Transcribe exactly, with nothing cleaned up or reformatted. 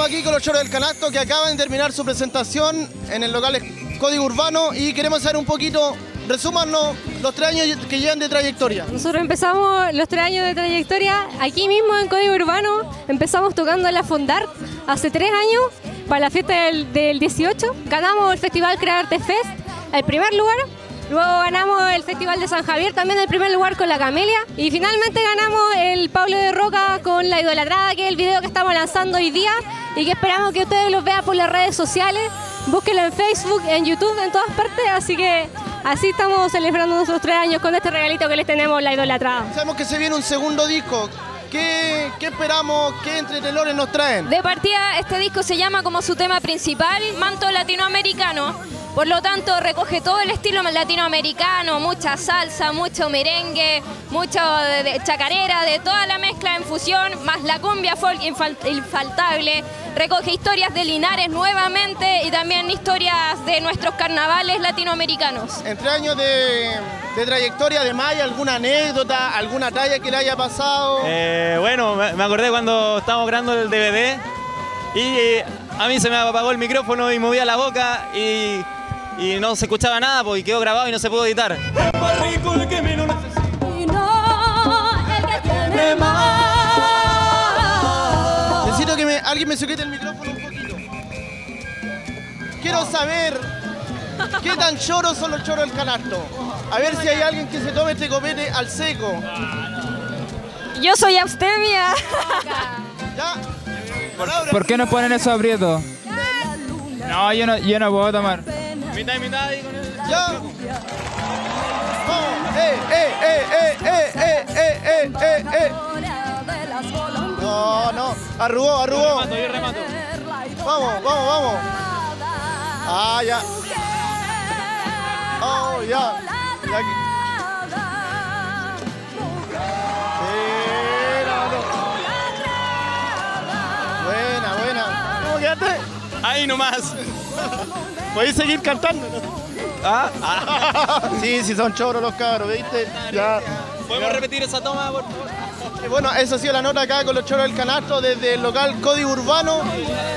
aquí con los Choros del Canasto que acaban de terminar su presentación en el local Código Urbano y queremos saber un poquito, resúmanos los tres años que llevan de trayectoria. Nosotros empezamos los tres años de trayectoria aquí mismo en Código Urbano, empezamos tocando en la Fondart hace tres años para la fiesta del, del dieciocho, ganamos el Festival Crearte Fest, el primer lugar. Luego ganamos el Festival de San Javier, también el primer lugar con La Camelia. Y finalmente ganamos el Pablo de Roca con La Idolatrada, que es el video que estamos lanzando hoy día y que esperamos que ustedes los vean por las redes sociales. Búsquenlo en Facebook, en YouTube, en todas partes. Así que así estamos celebrando nuestros tres años con este regalito que les tenemos, La Idolatrada. Sabemos que se viene un segundo disco. ¿Qué, qué esperamos? ¿Qué entretenores nos traen? De partida, este disco se llama como su tema principal, Manto Latinoamericano. Por lo tanto, recoge todo el estilo latinoamericano, mucha salsa, mucho merengue, mucho de, de chacarera, de toda la mezcla en fusión, más la cumbia folk infal, infaltable. Recoge historias de Linares nuevamente y también historias de nuestros carnavales latinoamericanos. Entre años de, de trayectoria, además, ¿hay alguna anécdota, alguna talla que le haya pasado? Eh, bueno, me acordé cuando estábamos grabando el D V D y eh, a mí se me apagó el micrófono y movía la boca y... y no se escuchaba nada porque quedó grabado y no se pudo editar. Es más rico el que menos necesita. Y no el que tiene más. Necesito que me, alguien me sujete el micrófono un poquito. Quiero saber qué tan choros son los Choros del Canasto. A ver si hay alguien que se tome este copete al seco. Yo soy abstemia. ¿Ya? ¿Por, ¿Por qué nos ponen esos aprietos? No, yo no, yo no puedo tomar. Mitad y mitad y con el... ¡Ya! ¡Vamos! ¡Eh, eh, eh, eh, eh, eh, eh, eh, eh! No, no, arrugó, arrugó. Yo remato, yo remato. Vamos, vamos, vamos. Ah, ya. Oh, ya. Ya aquí. Sí, no, no. Buena, buena. ¿Cómo quedaste? Ahí nomás. ¿Podéis seguir cantando? ¿Ah? Ah. Sí, sí, son choros los cabros, ¿viste? Ya. ¿Podemos repetir esa toma, por favor? Bueno, esa ha sido la nota acá con los Choros del Canasto desde el local Código Urbano.